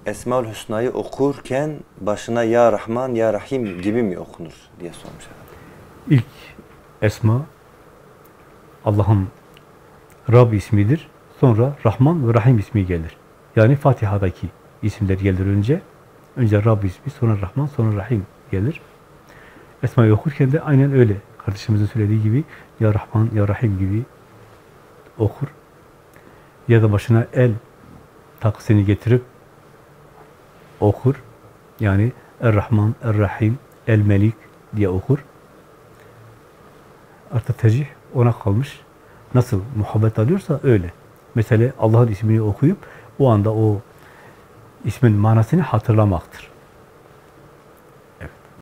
Esmaül Hüsna'yı okurken başına Ya Rahman, Ya Rahim gibi mi okunur diye sormuş. İlk esma Allah'ın Rab ismidir. Sonra Rahman ve Rahim ismi gelir. Yani Fatiha'daki isimler gelir önce. Önce Rab ismi, sonra Rahman, sonra Rahim gelir. Esma'yı okurken de aynen öyle. Kardeşimizin söylediği gibi Ya Rahman, Ya Rahim gibi okur. Ya da başına el takısını getirip okur. Yani Er-Rahman, Er-Rahim, El-Melik diye okur. Artık tercih ona kalmış. Nasıl muhabbet alıyorsa öyle. Mesela Allah'ın ismini okuyup o anda o ismin manasını hatırlamaktır.